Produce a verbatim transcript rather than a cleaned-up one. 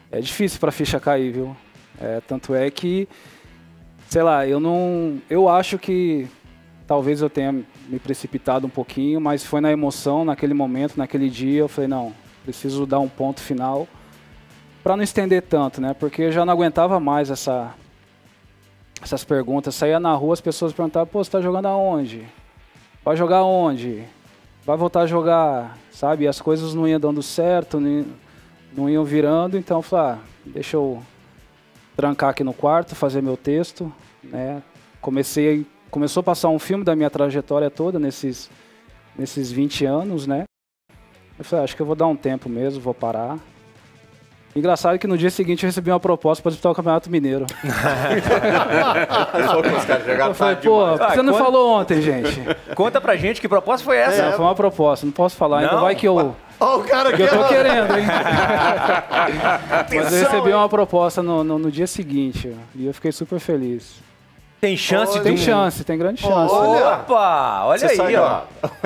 é difícil para a ficha cair, viu? É, tanto é que, sei lá, eu não... Eu acho que talvez eu tenha me precipitado um pouquinho, mas foi na emoção, naquele momento, naquele dia, eu falei, não, preciso dar um ponto final para não estender tanto, né? Porque eu já não aguentava mais essa, essas perguntas. Saía na rua, as pessoas perguntavam, pô, você tá jogando aonde? Vai jogar onde? Vai voltar a jogar, sabe? E as coisas não iam dando certo, não, não iam virando, então eu falei, ah, deixa eu trancar aqui no quarto, fazer meu texto, né? Comecei, começou a passar um filme da minha trajetória toda nesses, nesses vinte anos, né? Eu falei, ah, acho que eu vou dar um tempo mesmo, vou parar. Engraçado que no dia seguinte eu recebi uma proposta para disputar o Campeonato Mineiro. Eu falei, pô, ah, você não conta... falou ontem, gente. Conta pra gente que proposta foi essa. É, foi uma proposta, não posso falar, não? Ainda vai que eu... Oh, o cara que eu tô querendo, hein? Mas eu recebi uma proposta no, no, no dia seguinte e eu fiquei super feliz. Tem chance? Tem do... chance, tem grande chance. Opa, olha Você aí, ó.